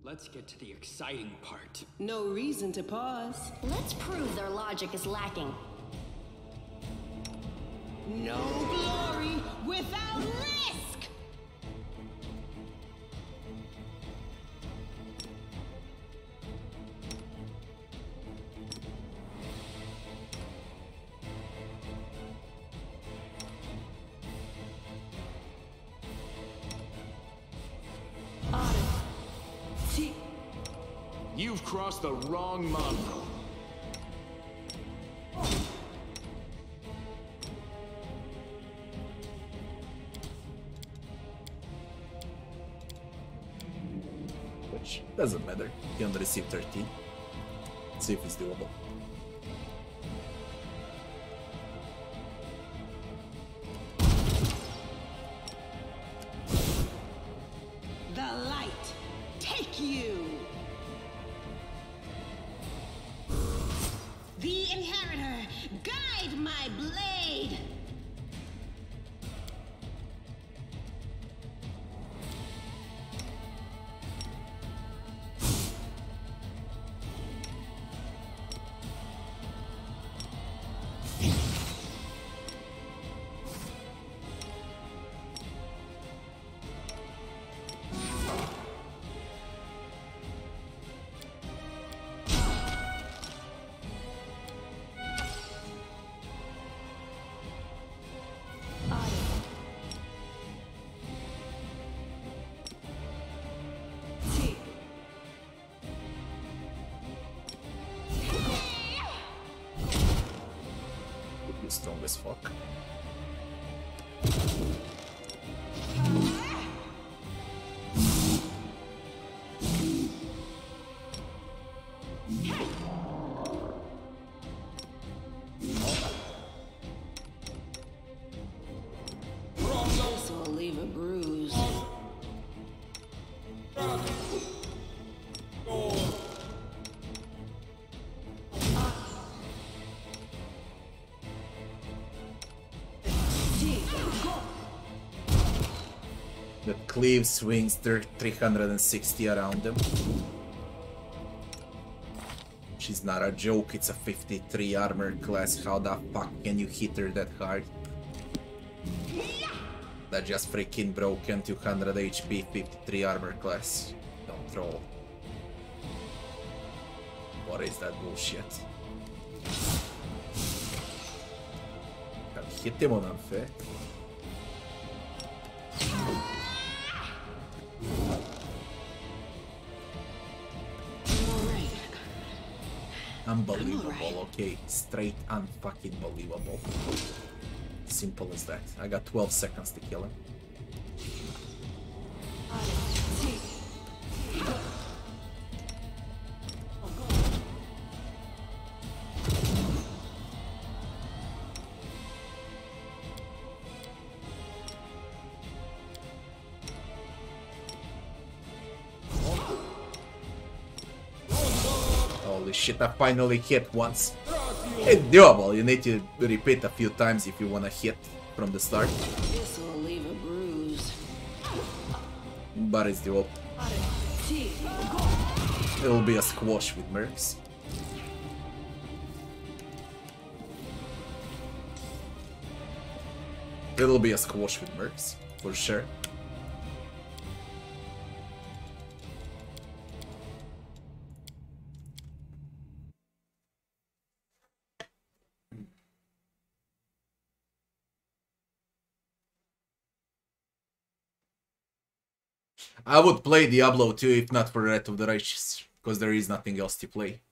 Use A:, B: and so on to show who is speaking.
A: Let's get to the exciting part.
B: No reason to pause.
C: Let's prove their logic is lacking.
B: No glory without risk!
A: You've crossed the wrong mob.
D: Which doesn't matter. He only received 13. Let's see if it's doable.
B: The light, take you! The inheritor, guide my blade!
D: Strong as fuck.
B: This will leave a bruise.
D: The cleave swings 360 around them. She's not a joke, it's a 53 armor class. How the fuck can you hit her that hard? That just freaking broken. 200 HP, 53 armor class. Don't troll. What is that bullshit? Can hit him on unfair. Unbelievable, okay? Straight unfucking believable. Simple as that. I got 12 seconds to kill him. Holy shit, I finally hit once. It's doable, you need to repeat a few times if you wanna hit from the start.
B: This will leave a bruise.
D: But it's doable. It'll be a squash with mercs. It'll be a squash with mercs, for sure. I would play Diablo 2 if not for Wrath of the Righteous, because there is nothing else to play.